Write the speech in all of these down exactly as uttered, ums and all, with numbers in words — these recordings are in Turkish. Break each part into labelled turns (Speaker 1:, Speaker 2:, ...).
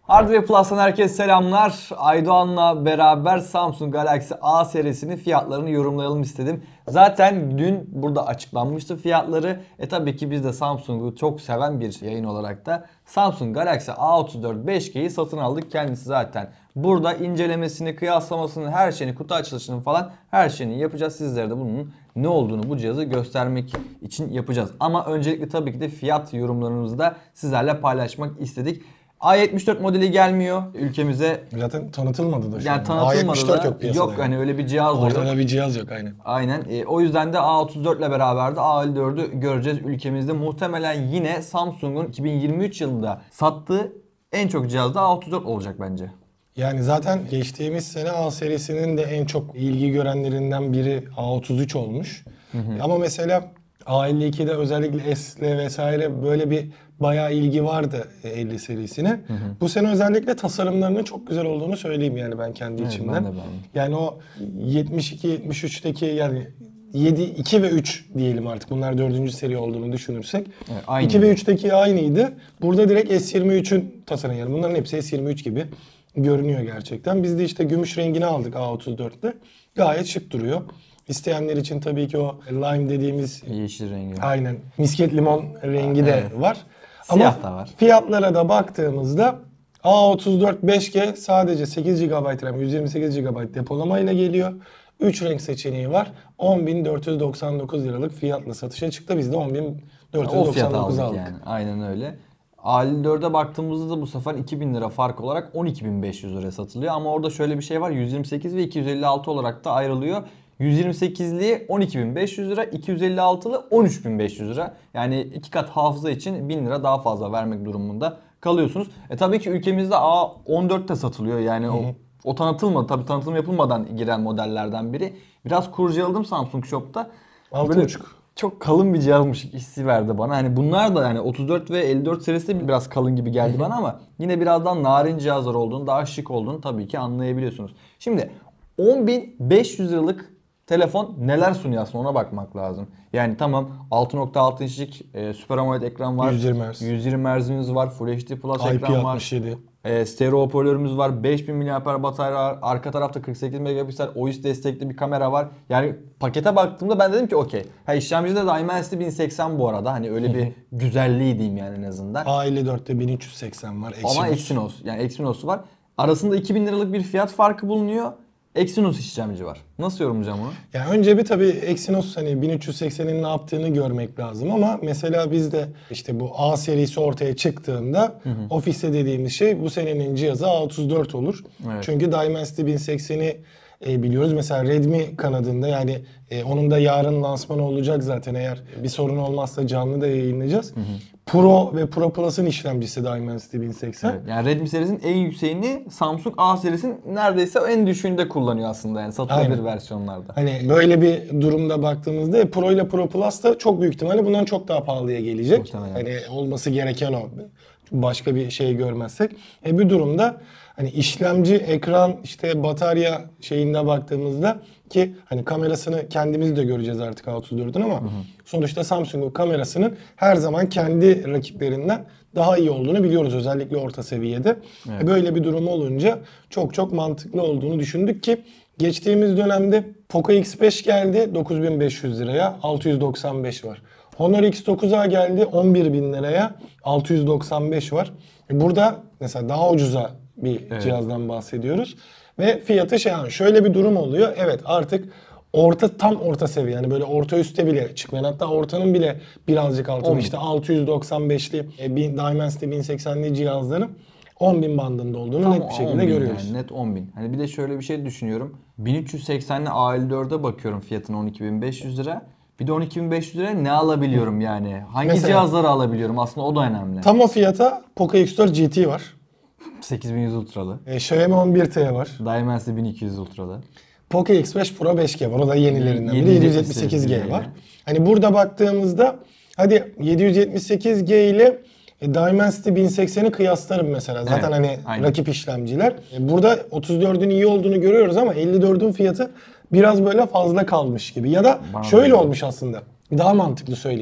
Speaker 1: Hardware Plus'tan herkese selamlar. Aydoğan'la beraber Samsung Galaxy A serisinin fiyatlarını yorumlayalım istedim. Zaten dün burada açıklanmıştı fiyatları. E tabii ki biz de Samsung'u çok seven bir yayın olarak da Samsung Galaxy A otuz dört beş G'yi satın aldık. Kendisi zaten burada incelemesini, kıyaslamasını, her şeyini, kutu açılışını falan her şeyini yapacağız. Sizlere de bunun ne olduğunu, bu cihazı göstermek için yapacağız. Ama öncelikle tabii ki de fiyat yorumlarımızı da sizlerle paylaşmak istedik. A yetmiş dört modeli gelmiyor ülkemize.
Speaker 2: Zaten tanıtılmadı da şu
Speaker 1: yani
Speaker 2: an.
Speaker 1: tanıtılmadı
Speaker 2: A yetmiş dört
Speaker 1: da,
Speaker 2: yok piyasada.
Speaker 1: Yok hani öyle bir cihaz da yok.
Speaker 2: Ortada bir cihaz yok aynen.
Speaker 1: Aynen. E, o yüzden de A otuz dört ile beraber de A elli dördü göreceğiz ülkemizde. Muhtemelen yine Samsung'un iki bin yirmi üç yılında sattığı en çok cihaz da A otuz dört olacak bence.
Speaker 2: Yani zaten geçtiğimiz sene A serisinin de en çok ilgi görenlerinden biri A otuz üç olmuş. Hı hı. Ama mesela A elli ikide özellikle S'le vesaire böyle bir bayağı ilgi vardı elli serisine. Hı hı. Bu sene özellikle tasarımlarının çok güzel olduğunu söyleyeyim yani ben kendi evet, içimden. Ben de ben. Yani o yetmiş iki yetmiş üçteki yani yedi, iki ve üç diyelim artık. Bunlar dördüncü seri olduğunu düşünürsek. Evet, aynı. iki ve üçteki aynıydı. Burada direkt S yirmi üçün tasarımı yani. Bunların hepsi S yirmi üç gibi görünüyor gerçekten. Biz de işte gümüş rengini aldık A otuz dörtte. Gayet şık duruyor. İsteyenler için tabii ki o lime dediğimiz
Speaker 1: yeşil rengi.
Speaker 2: Aynen. Misket limon rengi de evet. var.
Speaker 1: Siyah
Speaker 2: ama
Speaker 1: da var.
Speaker 2: Fiyatlara da baktığımızda A otuz dört beş G sadece sekiz gigabayt RAM, yüz yirmi sekiz gigabayt depolamayla geliyor. üç renk seçeneği var. on bin dört yüz doksan dokuz liralık fiyatla satışa çıktı. Biz de on bin dört yüz doksan dokuz aldık. Yani.
Speaker 1: Aynen öyle. A elli dörde baktığımızda da bu sefer iki bin lira fark olarak on iki bin beş yüz liraya satılıyor. Ama orada şöyle bir şey var. yüz yirmi sekiz ve iki yüz elli altı olarak da ayrılıyor. yüz yirmi sekizli on iki bin beş yüz lira, iki yüz elli altılı on üç bin beş yüz lira. Yani iki kat hafıza için bin lira daha fazla vermek durumunda kalıyorsunuz. E tabii ki ülkemizde A on dört de satılıyor. Yani hı hı. o o tanıtılmadı. Tabii tanıtım yapılmadan giren modellerden biri. Biraz kurcaladım Samsung Shop'ta.
Speaker 2: altı buçuk.
Speaker 1: Çok kalın bir cihazmış hissi verdi bana. Hani bunlar da yani otuz dört ve elli dört serisi de biraz kalın gibi geldi bana ama yine birazdan narin cihazlar olduğunu, daha şık olduğunu tabii ki anlayabiliyorsunuz. Şimdi on bin beş yüz liralık telefon neler sunuyor aslında ona bakmak lazım. Yani tamam altı nokta altı inçlik e, Super AMOLED ekran var.
Speaker 2: yüz yirmi hertz.
Speaker 1: yüz yirmi hertz'imiz var. Full H D Plus
Speaker 2: I P
Speaker 1: ekran var.
Speaker 2: altmış yedi.
Speaker 1: E, stereo hoparlörümüz var. beş bin miliamper batarya var. Arka tarafta kırk sekiz megapiksel O I S destekli bir kamera var. Yani pakete baktığımda ben dedim ki okey. Ha işlemcide de Dimensity bin seksen bu arada. Hani öyle bir güzelliği diyeyim yani en azından.
Speaker 2: A elli dörtte bin üç yüz seksen var.
Speaker 1: Exynos. Ama Exynos. Yani Exynos'u var. Arasında iki bin liralık bir fiyat farkı bulunuyor. Exynos işlemci var. Nasıl yorumlayacağım onu?
Speaker 2: Yani önce bir tabii Exynos hani bin üç yüz seksenin ne yaptığını görmek lazım ama mesela bizde işte bu A serisi ortaya çıktığında hı hı. ofiste dediğimiz şey bu senenin cihazı A otuz dört olur. Evet. Çünkü Dimensity bin sekseni e, biliyoruz. Mesela Redmi kanadında yani e, onun da yarın lansmanı olacak zaten eğer bir sorun olmazsa canlı da yayınlayacağız. Hı hı. Pro ve Pro Plus'ın işlemcisi Dimensity bin seksen. Evet,
Speaker 1: yani Redmi serisinin en yükseğini Samsung A serisinin neredeyse en düşüğünde kullanıyor aslında yani satılabilir versiyonlarda.
Speaker 2: Hani böyle bir durumda baktığımızda Pro ile Pro Plus da çok büyük ihtimalle bundan çok daha pahalıya gelecek. Muhtemelen. Hani olması gereken o. Başka bir şey görmezsek. E bir durumda hani işlemci, ekran, işte batarya şeyinde baktığımızda ki hani kamerasını kendimiz de göreceğiz artık A otuz dördün ama hı hı. sonuçta Samsung'un kamerasının her zaman kendi rakiplerinden daha iyi olduğunu biliyoruz özellikle orta seviyede. Evet. Böyle bir durum olunca çok çok mantıklı olduğunu düşündük ki geçtiğimiz dönemde Poco X beş geldi dokuz bin beş yüz liraya altı yüz doksan beş var. Honor X dokuz A geldi on bir bin liraya altı yüz doksan beş var. Burada mesela daha ucuza bir evet. cihazdan bahsediyoruz. Ve fiyatı şey yani şöyle bir durum oluyor. Evet artık orta tam orta seviye yani böyle orta üste bile çıkmayan hatta ortanın bile birazcık altında işte altı yüz doksan beşli e, Dimensity bin seksenli cihazların on bin bandında olduğunu tam net bir şekilde görüyoruz.
Speaker 1: Yani, net on bin. Hani bir de şöyle bir şey düşünüyorum. bin üç yüz seksenli A elli dörde bakıyorum fiyatına on iki bin beş yüz lira. Bir de on iki bin beş yüz liraya ne alabiliyorum yani? Hangi mesela, cihazları alabiliyorum? Aslında o da önemli.
Speaker 2: Tam o fiyata Poco X dört G T var.
Speaker 1: sekiz bin yüz Ultra'lı.
Speaker 2: E, Xiaomi on bir T var.
Speaker 1: Dimensity bin iki yüz Ultra'lı.
Speaker 2: Poco X beş Pro beş G var. O da yenilerinden biri. yedi yüz yetmiş sekiz G var. Hani burada baktığımızda hadi yedi yüz yetmiş sekiz G ile e, Dimensity bin sekseni kıyaslarım mesela. Zaten evet, hani aynen. rakip işlemciler. E, burada otuz dördün iyi olduğunu görüyoruz ama elli dördün fiyatı biraz böyle fazla kalmış gibi. Ya da Bana şöyle olmuş aslında. Daha mantıklı söyleyelim.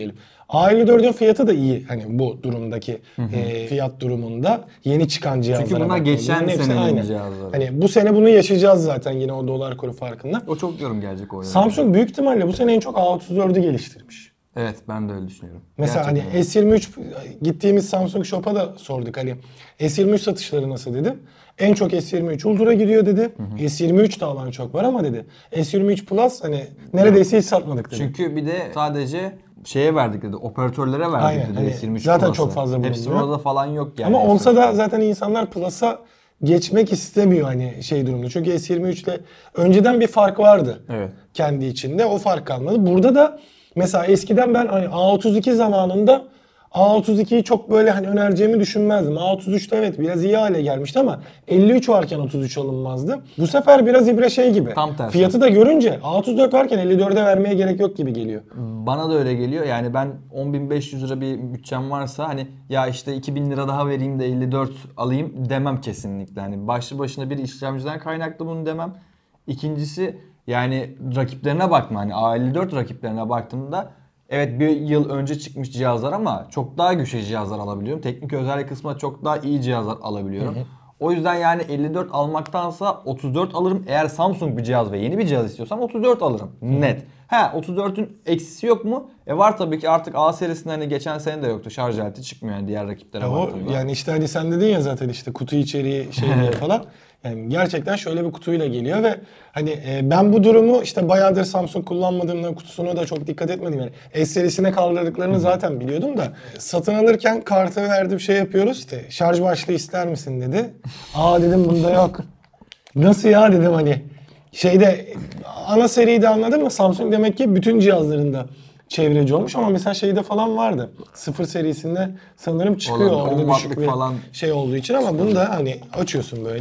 Speaker 2: A elli dördün fiyatı da iyi hani bu durumdaki e, fiyat durumunda yeni çıkan cihazlara.
Speaker 1: Çünkü bunlar
Speaker 2: baktığımda
Speaker 1: geçen
Speaker 2: hepsi
Speaker 1: senenin
Speaker 2: aynı.
Speaker 1: cihazları.
Speaker 2: Hani bu sene bunu yaşayacağız zaten yine o dolar kuru farkında.
Speaker 1: O çok yorum gelecek o.
Speaker 2: Samsung büyük ihtimalle bu sene en çok A otuz dördü geliştirmiş.
Speaker 1: Evet, ben de öyle düşünüyorum.
Speaker 2: Mesela
Speaker 1: Gerçekten
Speaker 2: hani S yirmi üç gittiğimiz Samsung Shop'a da sorduk hani S yirmi üç satışları nasıl dedi. En çok S yirmi üç Ultra gidiyor dedi. Hı hı. S yirmi üç de alan çok var ama dedi. S yirmi üç Plus hani neredeyse hiç satmadık dedi.
Speaker 1: Çünkü bir de sadece şeye verdik dedi. Operatörlere verdik
Speaker 2: Aynen,
Speaker 1: dedi
Speaker 2: hani
Speaker 1: S yirmi üç
Speaker 2: zaten
Speaker 1: Plus'ı.
Speaker 2: çok fazla
Speaker 1: Hepsi
Speaker 2: bulunuyor.
Speaker 1: orada falan yok yani.
Speaker 2: Ama olsa da zaten insanlar Plus'a geçmek istemiyor hani şey durumda. Çünkü S yirmi üç ile önceden bir fark vardı.
Speaker 1: Evet.
Speaker 2: Kendi içinde. O fark kalmadı. Burada da mesela eskiden ben hani A otuz iki zamanında A otuz ikiyi çok böyle hani önereceğimi düşünmezdim. A otuz üçte evet biraz iyi hale gelmişti ama elli üç varken otuz üç alınmazdı. Bu sefer biraz ibre şey gibi.
Speaker 1: Tam tersi.
Speaker 2: Fiyatı da görünce A otuz dört varken elli dörde vermeye gerek yok gibi geliyor.
Speaker 1: Bana da öyle geliyor. Yani ben on bin beş yüz lira bir bütçem varsa hani ya işte iki bin lira daha vereyim de elli dört alayım demem kesinlikle. Hani başlı başına bir işlemciden kaynaklı bunu demem. İkincisi yani rakiplerine bakma. Hani A elli dört rakiplerine baktığımda evet bir yıl önce çıkmış cihazlar ama çok daha güçlü cihazlar alabiliyorum. Teknik özellik kısmında çok daha iyi cihazlar alabiliyorum. Hı hı. O yüzden yani elli dört almaktansa otuz dört alırım. Eğer Samsung bir cihaz ve yeni bir cihaz istiyorsam otuz dört alırım. Net. Ha otuz dörtün eksisi yok mu? E var tabii ki artık A serisinde hani geçen sene de yoktu. Şarj aleti çıkmıyor yani diğer rakiplere
Speaker 2: Ya o,
Speaker 1: baktığımda.
Speaker 2: yani işte hani sen dedin ya zaten işte kutu içeriği şey diye falan. Yani gerçekten şöyle bir kutuyla geliyor ve hani e, ben bu durumu işte bayağıdır Samsung kullanmadığımdan kutusuna da çok dikkat etmedim yani. S serisine kaldırdıklarını zaten biliyordum da e, satın alırken kartı verdim şey yapıyoruz işte şarj başlığı ister misin dedi. Aa dedim bunda yok. Nasıl ya dedim hani şeyde ana seriyi de anladım mı Samsung demek ki bütün cihazlarında çevreci olmuş ama mesela şeyde falan vardı. Sıfır serisinde sanırım çıkıyor
Speaker 1: Olabilir,
Speaker 2: orada
Speaker 1: on
Speaker 2: düşük bir
Speaker 1: falan
Speaker 2: şey olduğu için ama bunda hani açıyorsun böyle.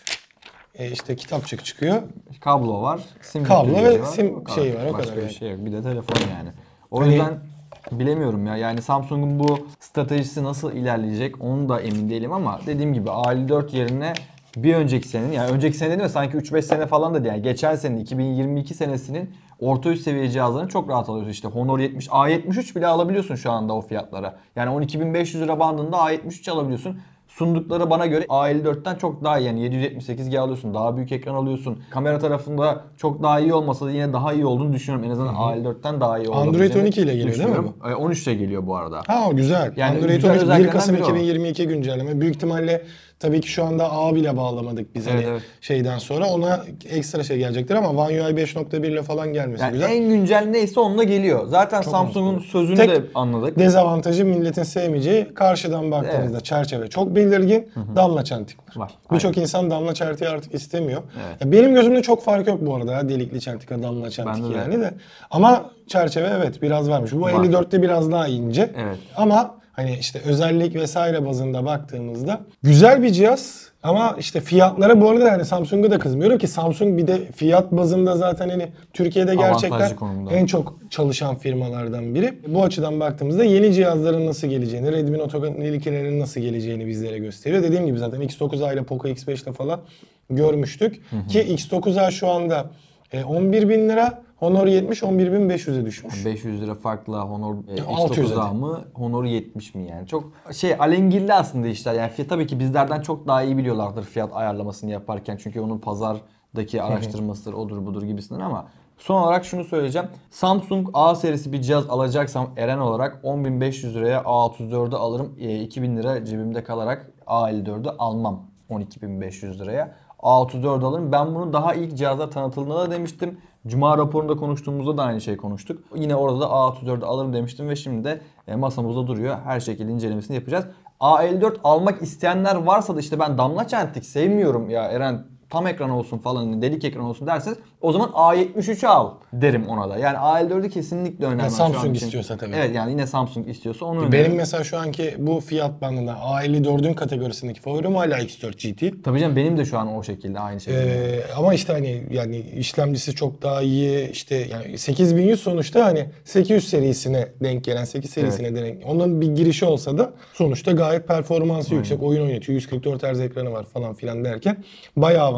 Speaker 2: E işte kitapçık çıkıyor.
Speaker 1: Kablo var. Sim
Speaker 2: Kablo
Speaker 1: götürücü
Speaker 2: ve
Speaker 1: var.
Speaker 2: sim
Speaker 1: O kadar.
Speaker 2: şeyi var, o
Speaker 1: Başka
Speaker 2: kadar
Speaker 1: bir
Speaker 2: yani.
Speaker 1: şey yok. Bir de telefon yani. O
Speaker 2: Hani-
Speaker 1: yüzden bilemiyorum ya. Yani Samsung'un bu stratejisi nasıl ilerleyecek onu da emin değilim ama dediğim gibi A elli dört yerine bir önceki senenin yani önceki sene değil mi sanki üç beş sene falan da değil. Yani geçen senenin iki bin yirmi iki senesinin orta üst seviye cihazlarını çok rahat alıyorsun. İşte Honor yetmiş, A yetmiş üç bile alabiliyorsun şu anda o fiyatlara. Yani on iki bin beş yüz lira bandında A yetmiş üç alabiliyorsun. Sundukları bana göre A elli dörtten çok daha iyi. Yani yedi yüz yetmiş sekiz G alıyorsun. Daha büyük ekran alıyorsun. Kamera tarafında çok daha iyi olmasa da yine daha iyi olduğunu düşünüyorum. En azından A elli dörtten daha iyi olduğunu
Speaker 2: Android on iki ile geliyor değil mi
Speaker 1: bu? on üç ile geliyor bu arada.
Speaker 2: Ha güzel.
Speaker 1: Yani
Speaker 2: Android
Speaker 1: güzel
Speaker 2: on üç bir
Speaker 1: özelliklerinden
Speaker 2: Kasım
Speaker 1: biri o.
Speaker 2: iki bin yirmi iki güncelleme. Büyük ihtimalle tabii ki şu anda ağ bile bağlamadık biz
Speaker 1: Evet,
Speaker 2: hani
Speaker 1: evet.
Speaker 2: şeyden sonra. Ona ekstra şey gelecektir ama One U I beş nokta bir ile falan gelmesi
Speaker 1: Yani
Speaker 2: güzel.
Speaker 1: en güncel neyse onunla geliyor. Zaten Samsung'un sözünü
Speaker 2: Tek
Speaker 1: de anladık.
Speaker 2: dezavantajı milletin sevmeyeceği karşıdan baktığımızda
Speaker 1: Evet.
Speaker 2: çerçeve çok belirgin, damla çentik var.
Speaker 1: Var.
Speaker 2: Birçok insan damla çentiği artık istemiyor.
Speaker 1: Evet.
Speaker 2: Ya benim gözümde çok fark yok bu arada ya, delikli çentikle damla çentik
Speaker 1: Bende de.
Speaker 2: yani de. Ama çerçeve evet biraz varmış. Bu
Speaker 1: Var.
Speaker 2: elli dörtte biraz daha ince.
Speaker 1: Evet.
Speaker 2: Ama hani işte özellik vesaire bazında baktığımızda güzel bir cihaz. Ama işte fiyatlara bu arada yani Samsung'a da kızmıyorum ki Samsung bir de fiyat bazında zaten hani Türkiye'de gerçekten
Speaker 1: Avantajlı konumda.
Speaker 2: en çok çalışan firmalardan biri. Bu açıdan baktığımızda yeni cihazların nasıl geleceğini, Redmi Note ilkelerinin nasıl geleceğini bizlere gösteriyor. Dediğim gibi zaten X dokuz A ile Poco X beş ile falan görmüştük. Hı hı. Ki X dokuz A şu anda on bir bin lira, Honor yetmiş on bir bin beş yüze düşmüş.
Speaker 1: beş yüz lira farklı Honor e,
Speaker 2: altı yüz
Speaker 1: X dokuz A mı Honor yetmiş mi yani çok şey alengirli aslında işler yani fiyat, tabii ki bizlerden çok daha iyi biliyorlardır fiyat ayarlamasını yaparken çünkü onun pazardaki araştırmasıdır odur budur gibisinden ama son olarak şunu söyleyeceğim. Samsung A serisi bir cihaz alacaksam Eren olarak on bin beş yüz liraya A otuz dördü alırım, e, iki bin lira cebimde kalarak A elli dördü almam on iki bin beş yüz liraya. A otuz dört alırım. Ben bunu daha ilk cihazlar tanıtıldığında da demiştim. Cuma raporunda konuştuğumuzda da aynı şeyi konuştuk. Yine orada da A otuz dördü alırım demiştim ve şimdi de masamızda duruyor. Her şekilde incelemesini yapacağız. A elli dört almak isteyenler varsa da işte ben damla çentik sevmiyorum ya Eren tam ekran olsun falan delik ekran olsun derseniz o zaman A yetmiş üçü al derim ona da. Yani A elli dördü kesinlikle önemli.
Speaker 2: Yani Samsung istiyorsa tabii.
Speaker 1: Evet yani yine Samsung istiyorsa onu
Speaker 2: Benim
Speaker 1: öneririm.
Speaker 2: mesela şu anki bu fiyat bandında A elli dördün kategorisindeki favorim hala X dört G T.
Speaker 1: Tabii canım benim de şu an o şekilde aynı şekilde.
Speaker 2: Ee, ama işte hani yani işlemcisi çok daha iyi işte yani sekiz bin yüz sonuçta hani sekiz yüz serisine denk gelen sekiz serisine
Speaker 1: Evet.
Speaker 2: denk onun bir girişi olsa da sonuçta gayet performansı Aynen. yüksek oyun oynatıyor yüz kırk dört Hz ekranı var falan filan derken bayağı avantajlı.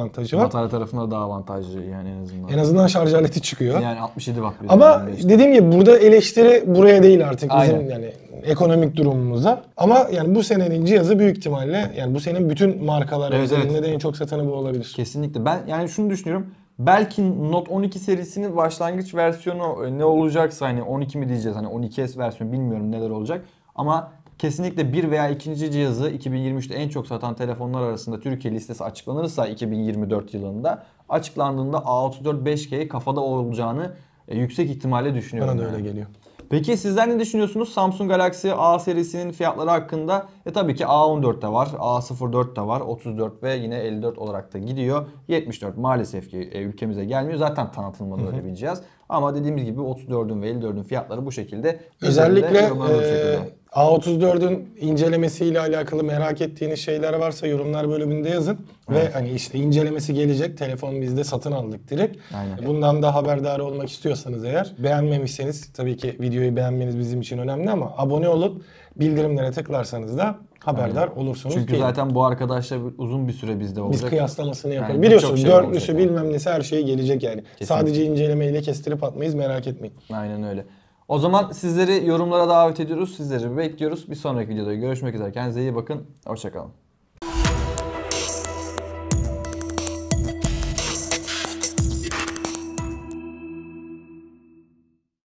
Speaker 2: avantajı var.
Speaker 1: Batarya tarafında daha avantajlı yani en azından.
Speaker 2: En azından şarj aleti çıkıyor.
Speaker 1: Yani altmış yedi watt bir de
Speaker 2: Ama
Speaker 1: yani işte.
Speaker 2: dediğim gibi burada eleştiri buraya değil artık bizim
Speaker 1: Aynen.
Speaker 2: yani ekonomik durumumuza. Ama yani bu senenin cihazı büyük ihtimalle yani bu senenin bütün markalar
Speaker 1: Evet,
Speaker 2: özelinde
Speaker 1: evet.
Speaker 2: de en çok satanı bu olabilir.
Speaker 1: Kesinlikle. Ben yani şunu düşünüyorum. Belki Note on iki serisinin başlangıç versiyonu ne olacaksa hani on iki mi diyeceğiz hani on iki S versiyonu bilmiyorum neler olacak. Ama kesinlikle bir veya ikinci cihazı iki bin yirmi üçte en çok satan telefonlar arasında Türkiye listesi açıklanırsa iki bin yirmi dört yılında açıklandığında A otuz dört beş K kafada olacağını e, yüksek ihtimalle düşünüyorum.
Speaker 2: Bana da
Speaker 1: yani.
Speaker 2: öyle geliyor.
Speaker 1: Peki sizler ne düşünüyorsunuz Samsung Galaxy A serisinin fiyatları hakkında? E tabii ki A on dört de var, A sıfır dört de var, otuz dört ve yine elli dört olarak da gidiyor. yetmiş dört maalesef ki e, ülkemize gelmiyor. Zaten tanıtılmadı öyle bir cihaz. Ama dediğimiz gibi otuz dördün ve elli dördün fiyatları bu şekilde.
Speaker 2: Özellikle
Speaker 1: yorumlanır bu
Speaker 2: e,
Speaker 1: şekilde.
Speaker 2: A otuz dördün incelemesiyle alakalı merak ettiğiniz şeyler varsa yorumlar bölümünde yazın.
Speaker 1: Evet.
Speaker 2: Ve hani işte incelemesi gelecek. Telefon bizde satın aldık direkt.
Speaker 1: Aynen.
Speaker 2: Bundan da haberdar olmak istiyorsanız eğer beğenmemişseniz tabii ki videoyu beğenmeniz bizim için önemli ama abone olup bildirimlere tıklarsanız da haberdar
Speaker 1: Aynen.
Speaker 2: olursunuz.
Speaker 1: Çünkü
Speaker 2: diyelim.
Speaker 1: zaten bu arkadaşlar uzun bir süre bizde olacak.
Speaker 2: Biz kıyaslamasını yaparız.
Speaker 1: Yani
Speaker 2: Biliyorsun
Speaker 1: birçok şey
Speaker 2: dörtlüsü
Speaker 1: olacak
Speaker 2: bilmem nesi her şey gelecek yani.
Speaker 1: Kesinlikle.
Speaker 2: Sadece incelemeyle kestirip atmayız merak etmeyin.
Speaker 1: Aynen öyle. O zaman sizleri yorumlara davet ediyoruz. Sizleri bekliyoruz. Bir sonraki videoda görüşmek üzere. Kendinize iyi bakın. Hoşçakalın.